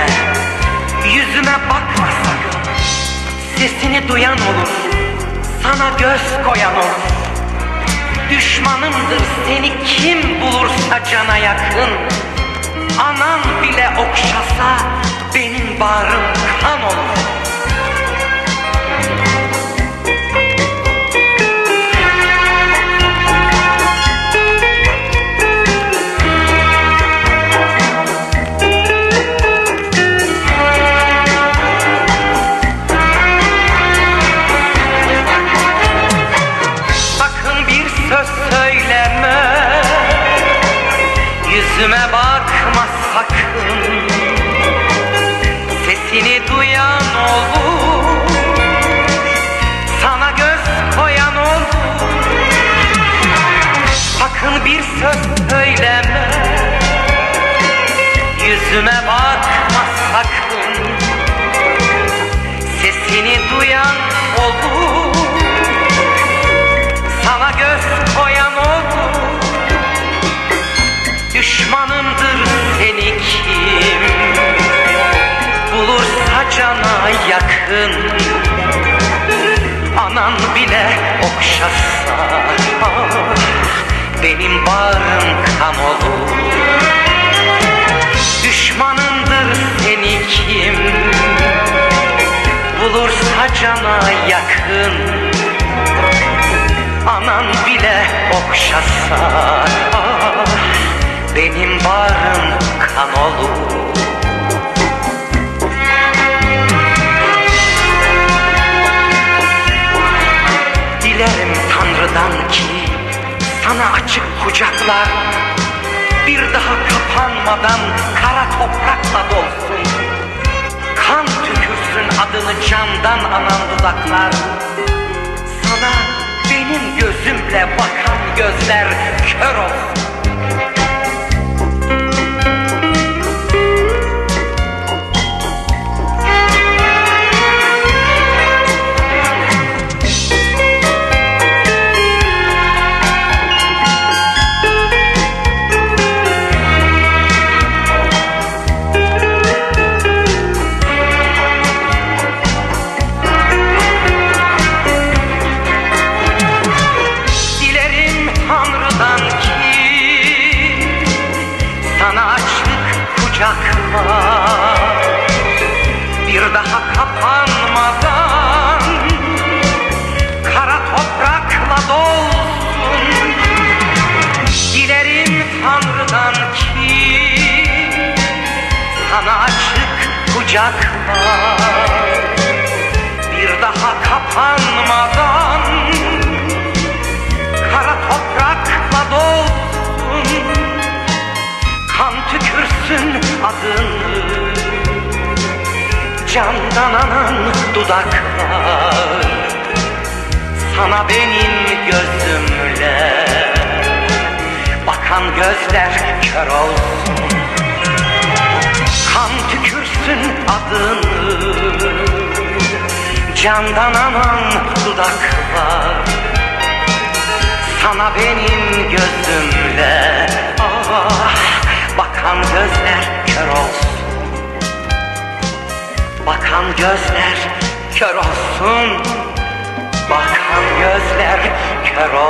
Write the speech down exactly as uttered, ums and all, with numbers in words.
deme, yüzüme bakma sakın. Sesini duyan olur, sana göz koyan olur. Düşmanımdır seni kim bulursa cana yakın. Anan bile okşasa benim bağrım kan olur. Yüzüme bakma sakın, sesini duyan olur, sana göz koyan olur. Sakın bir söz söyleme, yüzüme bakma sakın, sesini duyan olur, sana göz koyan olur. Düşmanımdır seni kim bulursa cana yakın. Anan bile okşasa ah, benim bağrım kan olur. Düşmanımdır seni kim bulursa cana yakın. Anan bile okşasa ah, benim bağrım kan olur. Dilerim Tanrı'dan ki sana açık kucaklar bir daha kapanmadan kara toprakla dolsun. Kan tükürsün adını candan anan dudaklar. Sana benim gözümle bakan gözler kör olsun. Bir daha kapanmadan kara toprakla dolsun. Dilerim Tanrı'dan ki sana açık kucaklar bir daha kapanmadan kara toprakla dolsun. Kan tükürsün adını candan anan dudaklar. Sana benim gözümle bakan gözler kör olsun. Kan tükürsün adını candan anan dudaklar. Sana benim gözümle ah, bakan gözler kör olsun. Bakan gözler kör olsun. Bakan gözler kör olsun.